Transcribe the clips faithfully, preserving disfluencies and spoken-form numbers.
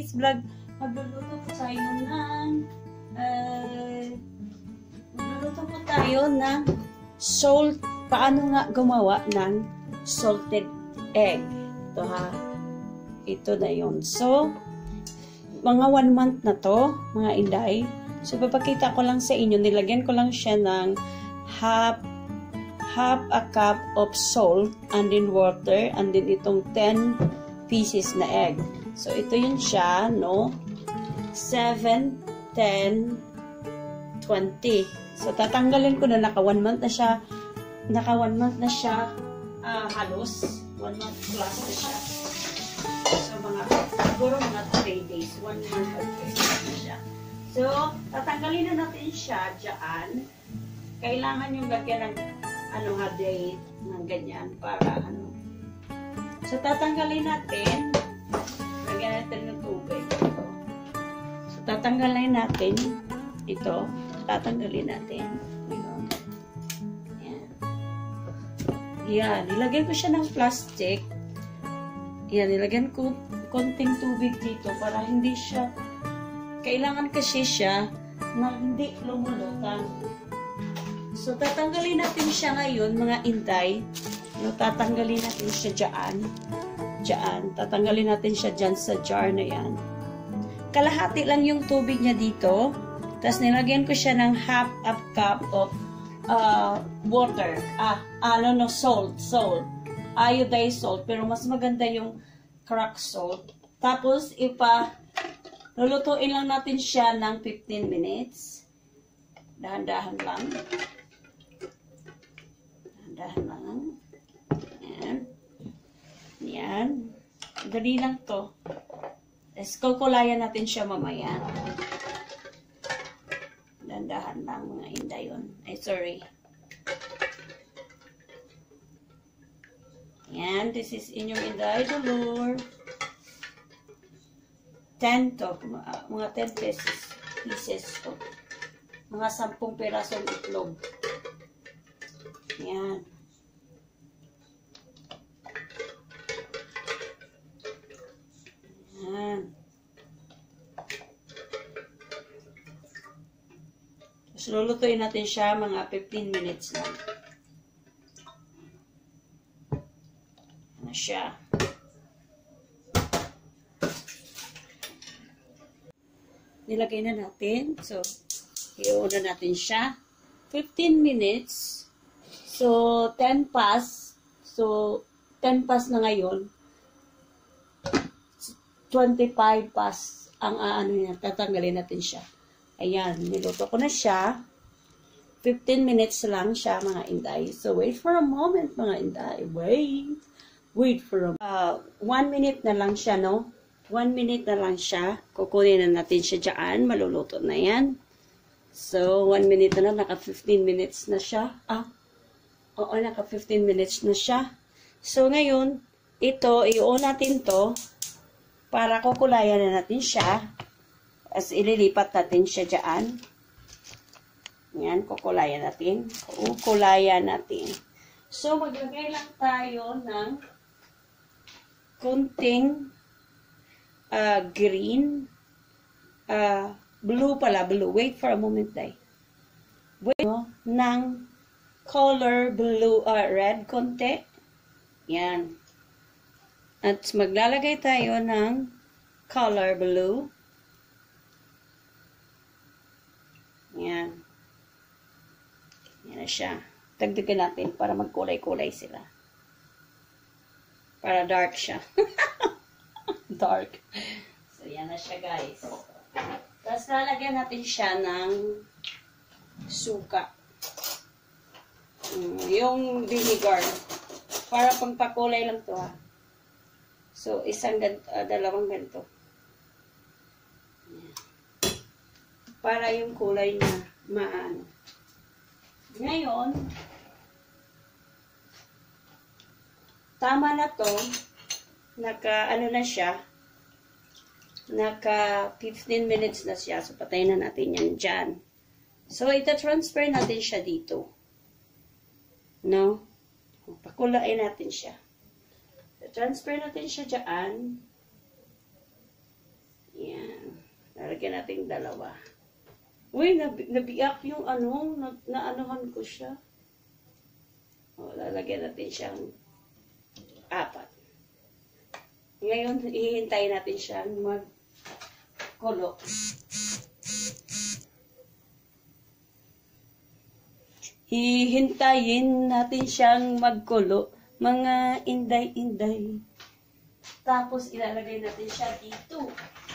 today's vlog, magluluto po tayo ng uh, magluluto po tayo ng salt, paano nga gumawa ng salted egg. Ito ha, ito na yun. So, mga one month na to, mga inday. So, papakita ko lang sa inyo, nilagyan ko lang siya ng half half a cup of salt and then water and then itong ten pieces na egg. So, ito yun siya, no? seven, ten, twenty. So, tatanggalin ko na naka one month na siya. Naka one month na siya uh, halos. one month plus na siya. So, mga, siguro mga three days. one month or three days na siya. So, tatanggalin na natin siya dyan. Kailangan yung lagyan ng ano ha, date ng ganyan para ano. So, tatanggalin natin. Lagyan natin ng tubig. Ito. So, tatanggalin natin ito. Tatanggalin natin. Ayan. Ayan. Yan. Nilagyan ko siya ng plastic. Yan. Nilagyan ko konting tubig dito para hindi siya, kailangan kasi siya na hindi lumulutang. So, tatanggalin natin siya ngayon, mga inday. No, tatanggalin natin siya dyan. Dyan. Tatanggalin natin siya dyan sa jar na yan. Kalahati lang yung tubig niya dito. Tapos, nilagyan ko siya ng half a cup of uh, water. Ah, ano no, salt. Salt. Iodized salt. Pero mas maganda yung cracked salt. Tapos, ipa, lulutuin lang natin siya ng fifteen minutes. Dahan-dahan lang. Dahan lang. Ayan. Ayan. Dali lang to. Tapos, kukulayan natin siya mamaya. Dahan-dahan lang mga inday yun. Ay, sorry. Ayan. This is inyong inday dolor. ten to. Mga, mga ten pieces. Pieces to. Mga sampung pirasong itlog. Ayan. Ayan. Tapos lulutuin natin siya mga fifteen minutes lang. Ano siya? Nilagay na natin. So, i-on na natin siya. fifteen minutes. So, ten pass. So, ten pass na ngayon. twenty-five pass ang uh, ano niya. Tatanggalin natin siya. Ayan. Niluto ko na siya. fifteen minutes lang siya, mga inday. So, wait for a moment, mga inday. Wait. Wait for a uh, one minute na lang siya, no? one minute na lang siya. Kukunin na natin siya dyan. Maluluto na yan. So, one minute na lang. Naka fifteen minutes na siya. Ah, oo, naka fifteen minutes na siya. So, ngayon, ito, i-on natin to para kukulayan na natin siya. As ililipat natin siya dyan. Yan, kukulayan natin. Kukulayan natin. So, maglagay lang tayo ng konting uh, green, uh, blue pala, blue. Wait for a moment, day. Wait, no, ng color blue, uh, red konti. Yan. At maglalagay tayo ng color blue. Yan. Yan na siya. Dagdagan natin para magkulay-kulay sila. Para dark siya. Dark. So, yan na siya, guys. Tapos, lalagyan natin siya ng suka. Mm, yung vinegar. Para pangpakulay lang to, ha. So, isang ganito, uh, dalawang ganito. Para yung kulay niya maano. Ngayon, tama na to. Naka, ano na siya. Naka fifteen minutes na siya. So, patayin na natin yan dyan. So, ita-transfer natin siya dito. No? Pakulain natin siya. Transfer natin siya dyan. lalagyan natin dalawa. Uy, nab nabiyak yung ano, na naanuhan ko siya. O, lalagyan natin siyang apat. Ngayon, hihintayin natin siyang magkulo. Hihintayin natin siyang magkulo. Mga inday-inday. Tapos, ilalagay natin siya dito.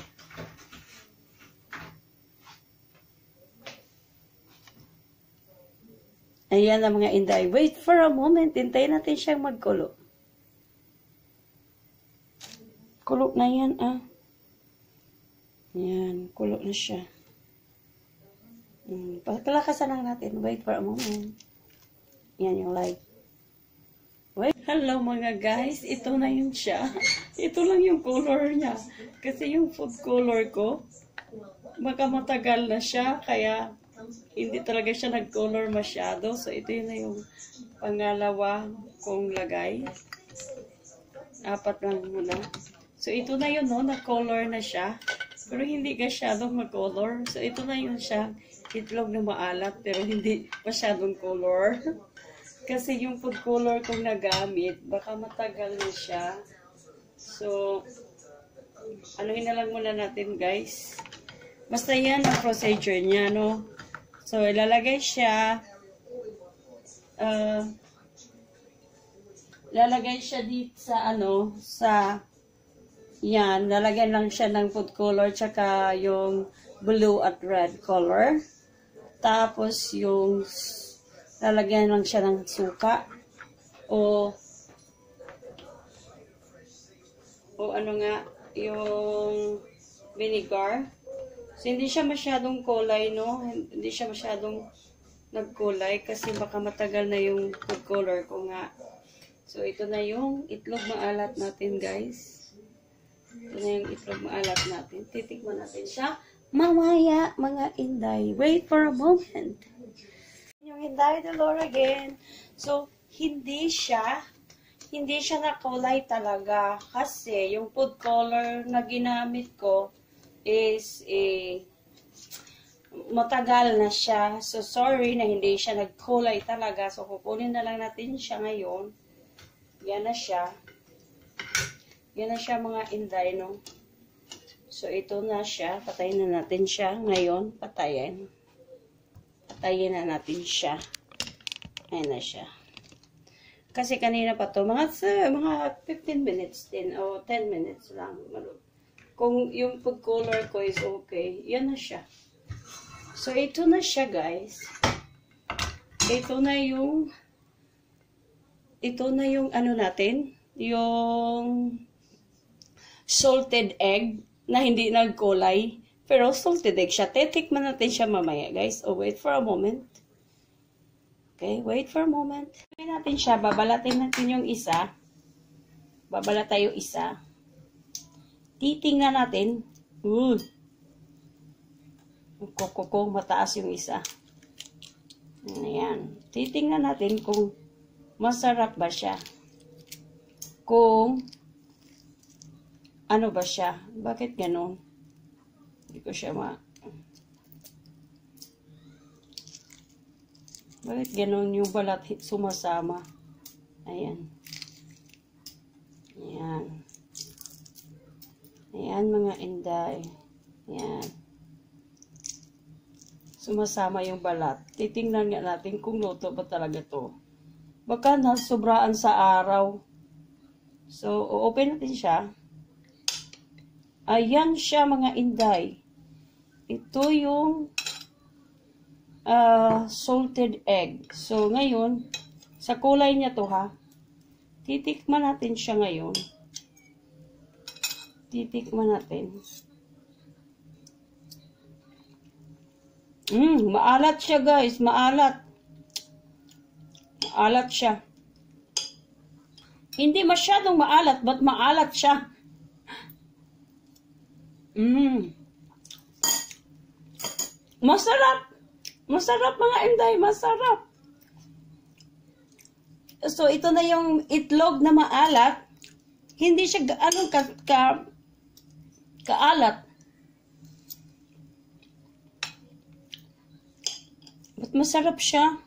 Ayan ang mga inday. Wait for a moment. Hintayin natin siyang magkulo. Kulo na yan, ah. Ayan, kulo na siya. Hmm, pakalakasan lang natin. Wait for a moment. Yan yung light. Wait. Hello mga guys. Ito na yun siya. Ito lang yung color niya. Kasi yung food color ko, baka matagal na siya. Kaya, hindi talaga siya nag-color masyado. So, ito yun na yung pangalawa kong lagay. Apat lang muna. So, ito na yun, no? Nag-color na siya. Pero hindi masyadong mag-color. So, ito na yun siya. Itlog na maalat, pero hindi masyadong color. Kasi yung food color kong nagamit, baka matagal na siya. So, anuhin na lang muna natin, guys. Basta yan ang procedure niya, no? So, ilalagay siya. Uh, lalagay siya dito sa, ano, sa, yan, lalagyan lang siya ng food color, tsaka yung blue at red color. Tapos, yung lalagyan lang siya ng suka o o ano nga yung vinegar. So, hindi siya masyadong kulay, no? Hindi siya masyadong nagkulay kasi baka matagal na yung food color ko nga. So, ito na yung itlog maalat natin, guys. Ito na yung itlog maalat natin. Titikman natin siya mamaya, mga inday. Wait for a moment. Yung Inday de Lore again. So, hindi siya, hindi siya na kulay talaga. Kasi, yung food color na ginamit ko is, eh, matagal na siya. So, sorry na hindi siya nagkulay talaga. So, kukunin na lang natin siya ngayon. Yan na siya. Yan na siya, mga inday, no? So, ito na siya. Patayin na natin siya ngayon. Patayin. Patayin na natin siya. Ayan na siya. Kasi kanina pa to, mga, mga fifteen minutes din, o ten minutes lang. Kung yung food color ko is okay, yan na siya. So, ito na siya, guys. Ito na yung, ito na yung ano natin, yung salted egg na hindi nagkulay. Pero salted egg siya. Titikman natin siya mamaya, guys. Oh, wait for a moment. Okay, wait for a moment. Titikman natin siya. Babalatin natin yung isa. Babalat tayo isa. Titingnan natin. Uh. Kukukong mataas yung isa. Ayan. Titingnan natin kung masarap ba siya. Kung ano ba siya. Bakit ganun? Hindi ko siya ma... Bakit ganun yung balat sumasama? Ayan. Ayan. Ayan, mga inday. Ayan. Sumasama yung balat. Titingnan nga natin kung luto ba talaga to. Baka nasobraan sa araw. So, open natin siya. Ayan siya, mga inday. Ito yung uh, salted egg. So, ngayon, sa kulay niya to, ha. Titikman natin siya ngayon. Titikman natin. Mm, maalat siya, guys. Maalat. Maalat siya. Hindi masyadong maalat, but maalat siya. Mm. Masarap. Masarap, mga inday. Masarap. So, ito na yung itlog na maalat. Hindi siya, ano, ka, ka, kaalat. At masarap siya.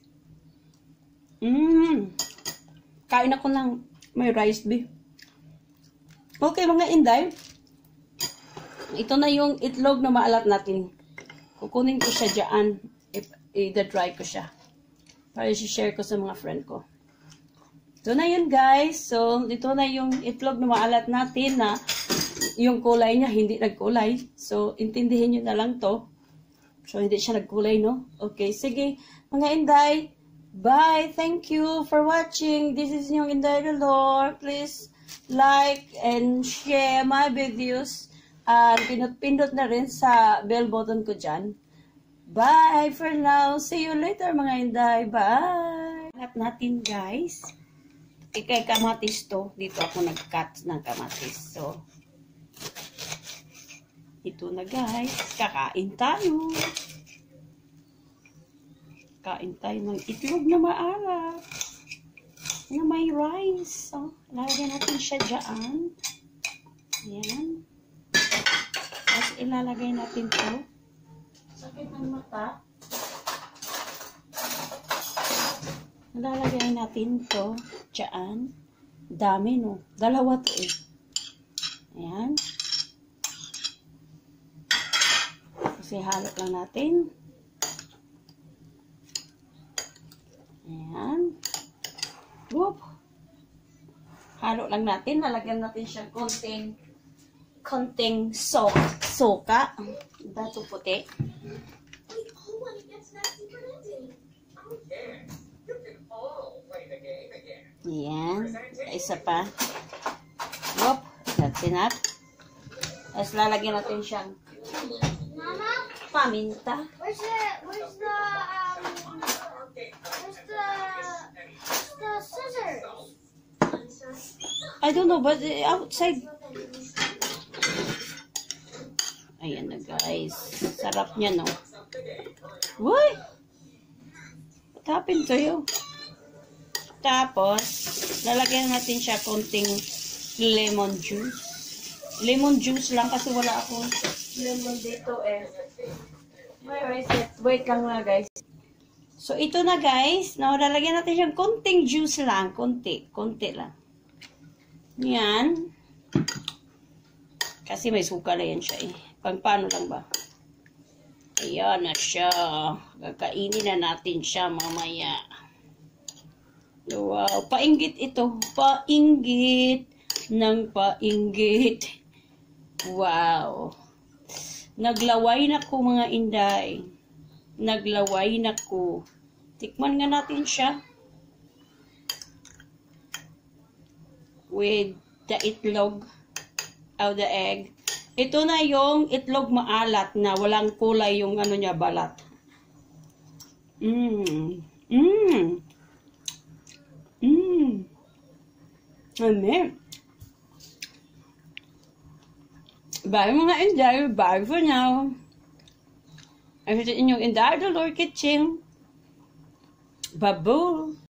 Mmm. Kain ako ng may rice beef. Okay, mga inday. Ito na yung itlog na maalat natin. Kukunin ko siya dyan. I-dry ko siya. Para i-share ko sa mga friend ko. Ito na yun, guys. So, ito na yung itlog na maalat natin na yung kulay niya hindi nagkulay. So, intindihin nyo na lang to. So, hindi siya nagkulay, no? Okay, sige. Mga inday, bye. Thank you for watching. This is yung Inday Dolor. Please like and share my videos. At uh, pinot-pindot na rin sa bell button ko dyan. Bye for now. See you later, mga inday. Bye. Hanap natin, guys. Ikay kamatis to. Dito ako nag-cut ng kamatis. So, ito na, guys. Kakain tayo. Kain tayo ng itlog na maalat. Na may rice. So, lagyan natin siya dyan. Ayan. Tapos ilalagay natin to. Sakit ng mata. Ilalagay natin to dyan. Dami, no? Dalawa to eh. Ayan. Kasi halo lang natin. Ayan. Whoop. Halo lang natin. Lalagyan natin siya konting konting so soka. Dato puti. Ayan. Isa pa. Whoop. That's enough. Tapos lalagyan natin siyang Mama, paminta. where's the where's the um where's the where's the scissors? I don't know, but outside. Ayan na, guys. Sarap niya, no? What? What happened to you? Tapos, lalagyan natin siya konting lemon juice. Lemon juice lang kasi wala akong lemon dito eh. Where is it? Wait lang na, guys. So, ito na, guys. No, lalagyan natin siyang konting juice lang. Konti. Konti lang. Yan. Kasi may suka na yan siya eh. Pang paano lang ba? Ayan na siya. Kakainin na natin siya mamaya. Wow. Painggit ito. Painggit. Nang painggit. Wow. Naglaway na ko, mga inday. Naglaway na ko. Tikman nga natin siya. With the itlog. O the egg. Ito na yung itlog maalat na walang kulay yung ano niya, balat. Mmm. Mmm. Mmm. Amen. Bye mga inday. Bye for now. Ito inyong Inday Dolor Kitchen. Babu.